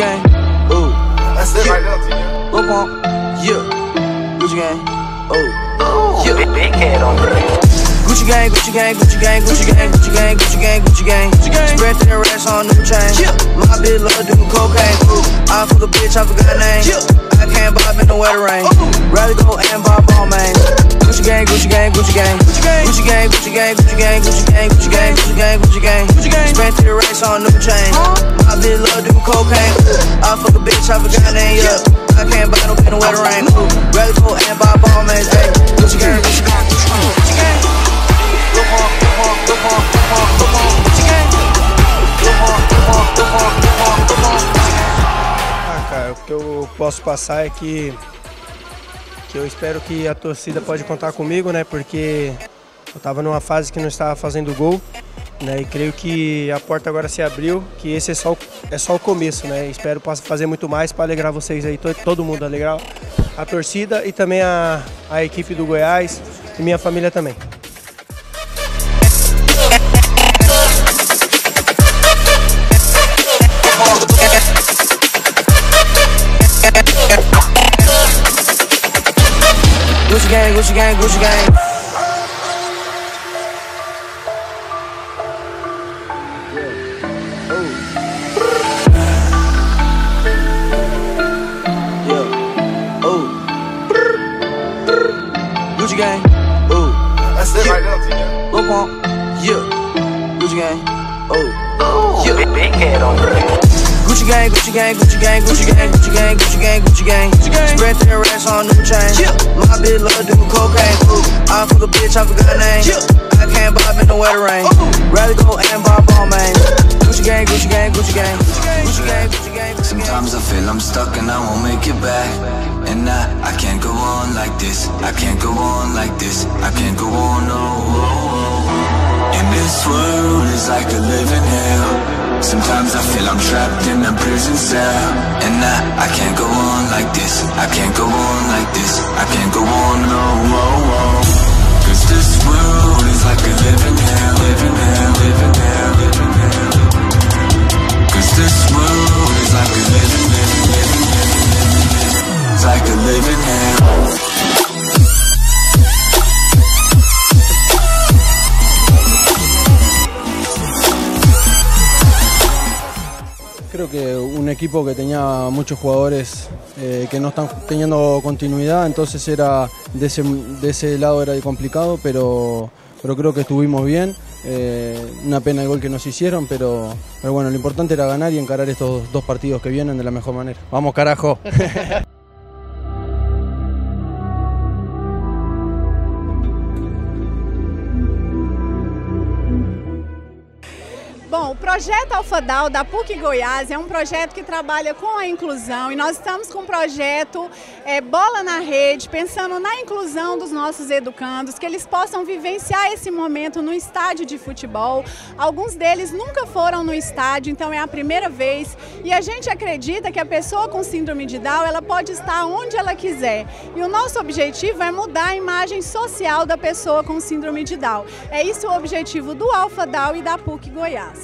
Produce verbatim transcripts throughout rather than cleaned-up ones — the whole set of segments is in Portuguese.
gang, ooh. That's it right there, T. Lil Pump, yeah. Gucci gang, oh, yeah. Big head on the Gucci gang, Gucci gang, Gucci gang, Gucci gang, Gucci gang, Gucci gang, Gucci gang, Gucci gang. Spread their racks on new chain. My bitch love doing cocaine. I fuck a bitch, I forgot her name. I can't bob in the weather rain. Rather go and buy ball man. Gucci gang, Gucci gang, Gucci gang, Gucci gang, Gucci gang, Gucci gang, Gucci gang, Gucci gang, Gucci gang, Gucci gang, Gucci gang, Gucci gang. Spread their racks on new chain. My bitch love doing cocaine. I fuck a bitch, I forgot her name. Yeah, I can't buy no in the weather rain. Rather go and buy ball man. Gucci gang, Gucci gang, Gucci gang. Lil Pump, Lil Pump, Lil Pump, Lil Pump, Lil Pump, Gucci gang. Lil Pump, Lil Pump, Lil Pump, Lil Pump, Lil Pump. Ah, cara, o que eu posso passar é que que eu espero que a torcida pode contar comigo, né? Porque eu tava numa fase que não estava fazendo gol, né? E creio que a porta agora se abriu, que esse é só é só o começo, né? Espero fazer muito mais para alegrar vocês aí, todo mundo, alegrar a torcida e também a, a equipe do Goiás e minha família também. Gucci gang, Gucci gang, Gucci gang. Yeah, oh. Gucci gang, oh. That's it right there, T. Lil Pump, yeah. Gucci gang, oh. Yeah. Big head on the Gucci gang, Gucci gang, Gucci gang, Gucci gang, Gucci gang, Gucci gang, Gucci gang, Gucci gang. Spread their racks on new chain. My bitch love doing cocaine. I fuck a bitch, I forgot her name. I can't bob in the weather rain. Rather go and buy ball man. Gucci gang, Gucci gang, Gucci gang, Gucci gang, Gucci gang. Sometimes I feel I'm stuck and I won't make it back. And I, I can't go on like this. I can't go on like this. I can't go on, no. And this world is like a living hell. Sometimes I feel I'm trapped in a prison cell. And I, I can't go on like this. I can't go on like this. I can't go on, no, oh, oh. Cause this world is like a living hell. Living hell, living hell, living hell. Cause this world is like a living, living, living, living, living, living. It's like a living hell. Creo que un equipo que tenía muchos jugadores eh, que no están teniendo continuidad, entonces era de ese, de ese lado era complicado, pero, pero creo que estuvimos bien. Eh, una pena el gol que nos hicieron, pero, pero bueno, lo importante era ganar y encarar estos dos partidos que vienen de la mejor manera. ¡Vamos, carajo! Bom, o projeto Alfadal da PUC Goiás é um projeto que trabalha com a inclusão e nós estamos com o projeto é, Bola na Rede, pensando na inclusão dos nossos educandos, que eles possam vivenciar esse momento no estádio de futebol. Alguns deles nunca foram no estádio, então é a primeira vez e a gente acredita que a pessoa com síndrome de Down ela pode estar onde ela quiser. E o nosso objetivo é mudar a imagem social da pessoa com síndrome de Down. É isso o objetivo do Alfadal e da PUC Goiás.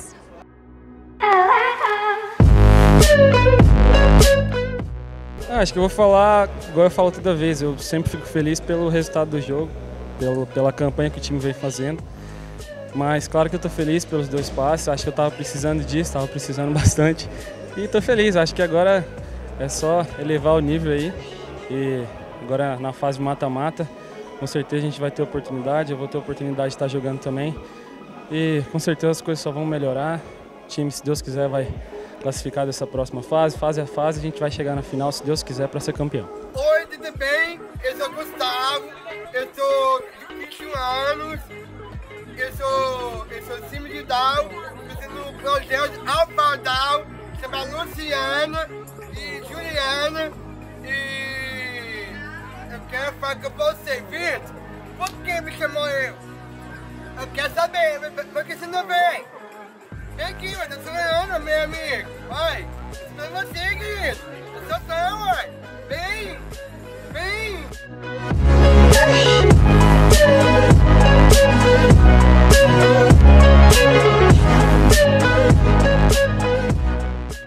Ah, acho que eu vou falar, igual eu falo toda vez, eu sempre fico feliz pelo resultado do jogo, pelo, pela campanha que o time vem fazendo. Mas claro que eu estou feliz pelos dois passes, acho que eu estava precisando disso, estava precisando bastante. E estou feliz, acho que agora é só elevar o nível aí. E agora na fase mata-mata, com certeza a gente vai ter oportunidade, eu vou ter oportunidade de estar jogando também. E com certeza as coisas só vão melhorar. O time, se Deus quiser, vai classificar dessa próxima fase. Fase a fase, a gente vai chegar na final, se Deus quiser, para ser campeão. Oi, tudo bem? Eu sou o Gustavo, eu sou de vinte e um anos, eu sou, eu sou síndrome de Down, eu estou no projeto Alfadal, chama Luciana e Juliana, e eu quero falar com você, Vitor, por que me chamou eu? Eu quero saber, por que você não vem? Vem aqui, ué, eu sou Leona, meu amigo. Vai, eu não você, Guido. Eu sou fã, ué. Vem, vem.